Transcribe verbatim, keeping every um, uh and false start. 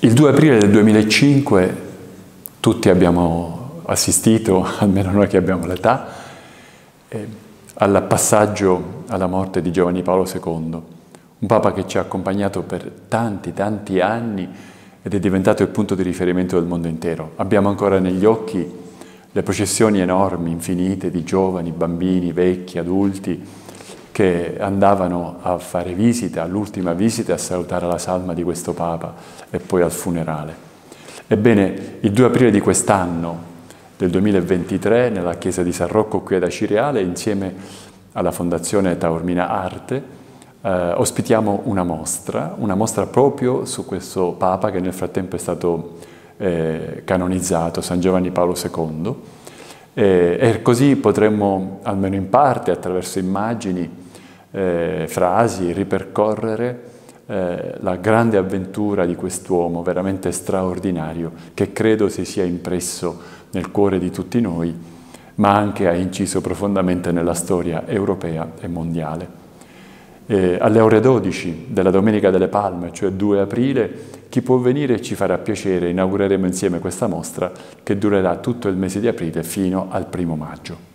Il due aprile del duemilacinque tutti abbiamo assistito, almeno noi che abbiamo l'età, eh, al passaggio alla morte di Giovanni Paolo secondo, un Papa che ci ha accompagnato per tanti, tanti anni ed è diventato il punto di riferimento del mondo intero. Abbiamo ancora negli occhi le processioni enormi, infinite, di giovani, bambini, vecchi, adulti, che andavano a fare visita, all'ultima visita, a salutare la salma di questo Papa e poi al funerale. Ebbene, il due aprile di quest'anno, del duemilaventitré, nella chiesa di San Rocco qui ad Acireale, insieme alla Fondazione Taormina Arte, eh, ospitiamo una mostra, una mostra proprio su questo Papa che nel frattempo è stato eh, canonizzato, San Giovanni Paolo secondo, e, e così potremmo, almeno in parte, attraverso immagini, Eh, frasi, ripercorrere eh, la grande avventura di quest'uomo veramente straordinario che credo si sia impresso nel cuore di tutti noi, ma anche ha inciso profondamente nella storia europea e mondiale. Eh, alle ore dodici della Domenica delle Palme, cioè due aprile, chi può venire ci farà piacere, inaugureremo insieme questa mostra che durerà tutto il mese di aprile fino al primo maggio.